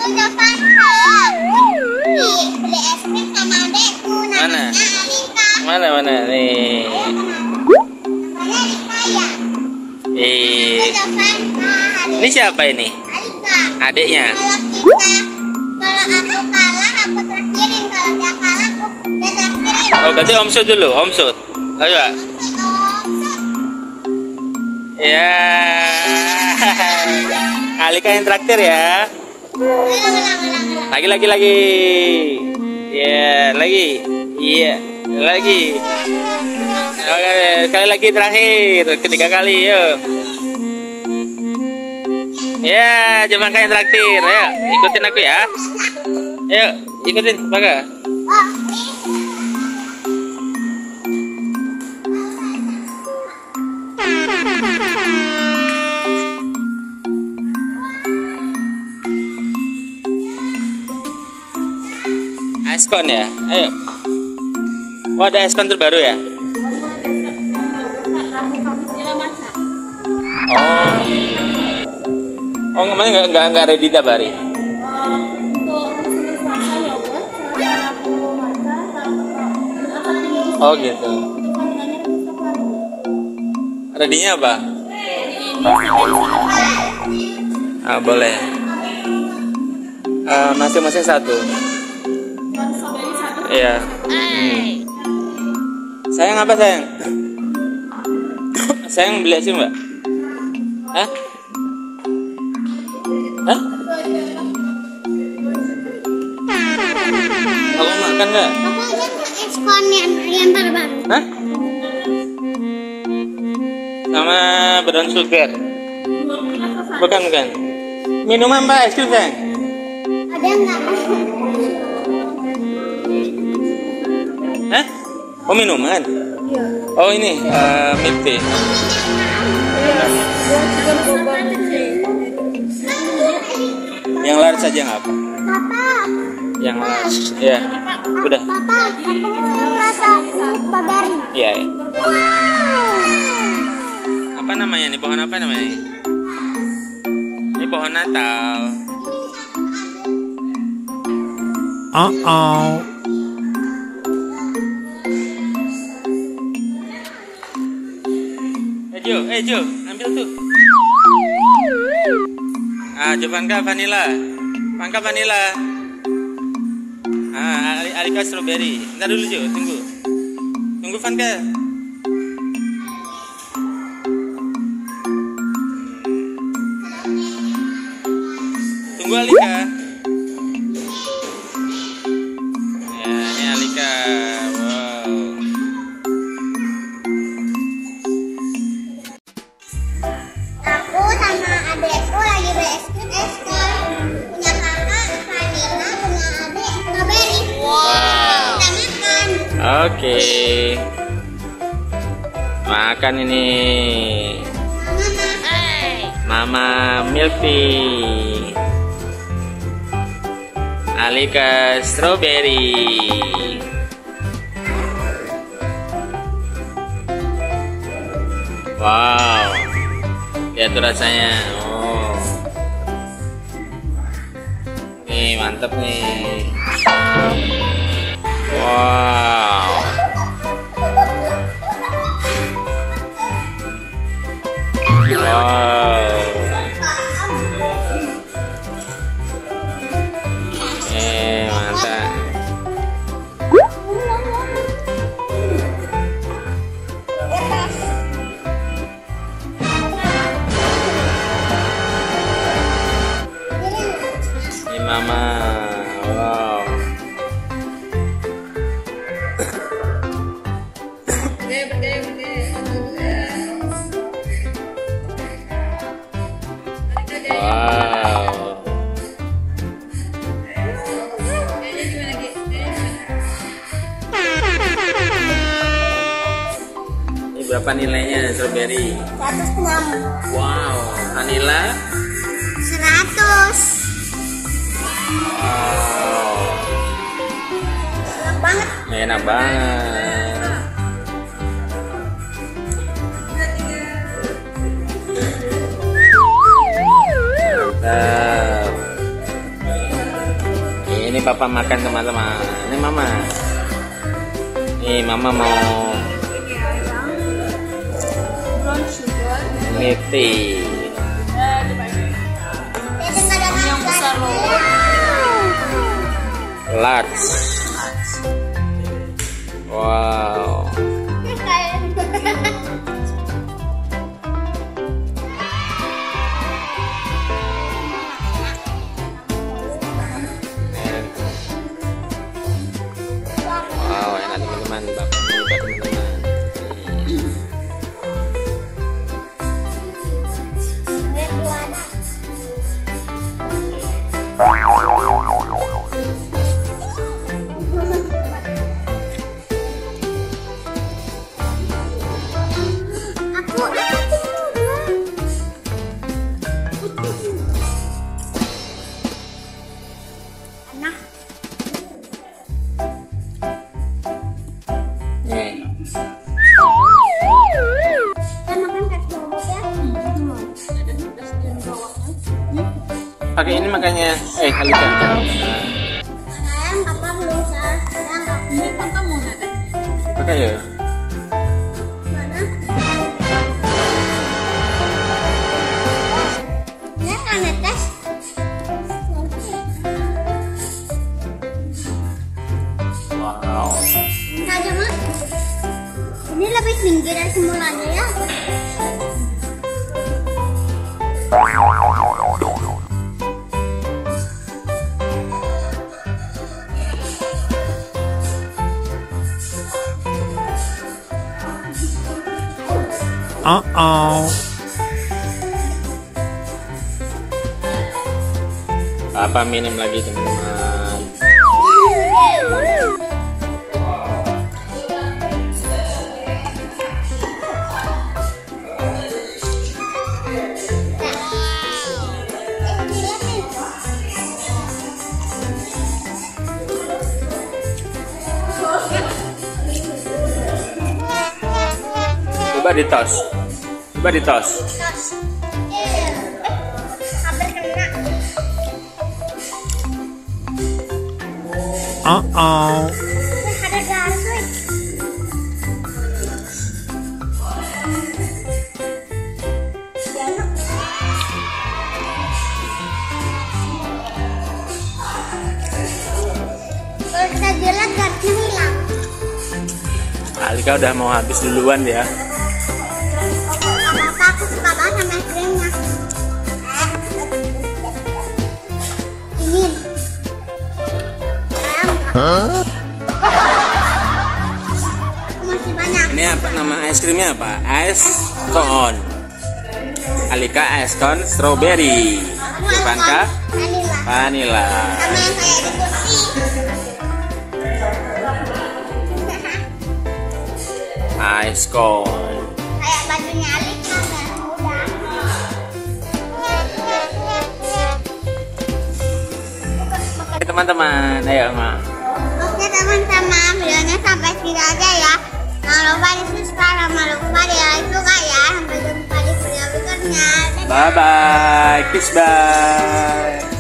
Aku udah Fanta. Beli es krim sama adekku. Mana? Namanya Alika. Mana nih? Namanya Alika ya. Aku udah Fanta. Ini siapa ini? Alika. Adiknya. Kalau aku kalah, aku traktirin. Kalau dia kalah, dia traktirin. Oh, berarti Om Sud dulu, Om Sud. Ayo, Pak. Ya. Alika yang traktir ya. Lagi. Ya, lagi. Iya, lagi. Oke, sekali lagi terakhir, ketiga kali, yuk. Ya, cuma kayak traktir. Ayo, ikutin aku ya. Ayo, ikutin, Baga. Eskon ya, ayo. Oh, ada eskon terbaru ya? Oh, kemarin nggak ready tabari. Oh gitu. Ready-nya apa? Ah, boleh. Masing-masing satu. Iya. Sayang apa sayang? Sayang beli aja mbak? Hah? Hah? Kamu makan nggak? Papa lihat eskon yang terbaru. Hah? Sama brown sugar? Bukan. Minuman mbak, es krim sayang? Ada nggak? Hah? Oh minuman? Oh ini milk tea. Yang laris saja nggak apa? Papa. Yang laris, ya. Udah. Papa, aku mau rasa strawberry. Iya. Apa namanya nih? Pohon apa namanya? Ini pohon Natal. Jo, ambil tuh. Ah, Vanka vanilla. Ah, Alika strawberry. Ntar dulu Jo, tunggu Vanka. Tunggu Alika. Ya, ini Alika. Wow. Aku sama adekku lagi beli es krim eskon. Punya kakak vanilla, punya adek strawberry. Wow. Kita makan. Oke. Makan ini. Mama milk tea. Alika strawberry. Wow. Lihat tuh rasanya. Oh. Nih, mantep nih. Wow. Wow. Mantap. Ini mama. Wow. Wow. Ini berapa nilainya strawberry? 106. Wow. Vanilla? 100. Wow. Enak banget. Enak banget. Mantap. Ini papa makan teman-teman. Ini mama. Nih mama mau brown sugar. niti. Yang besar loh. Large. Wow. Wow, enak teman-teman. Bapak juga teman-teman. Nih. Pakai ini makanya. Halika. Ini kan kamu ada. Pakai ya. Wow. Ini lebih tinggi dari semulanya ya. Apa minum lagi teman-teman? Coba ditos. Coba ditos. Ada garis. Kalau kita jalan garisnya hilang. Alika udah mau habis duluan ya. Apa aku suka banget sama es krimnya. Ini. Masih banyak. Ini apa nama es krimnya apa? Es cone. Alika es cone strawberry. Ivanka vanilla. Sama yang kayak di kursi. Ice cone. Kayak bajunya Alika kan udah. Oke teman-teman, ayo Ma. Oke teman-teman, videonya sampai sini aja ya. Jangan lupa di subscribe, jangan lupa di like juga ya. Sampai jumpa di video berikutnya. Dadah. Bye bye, kiss bye.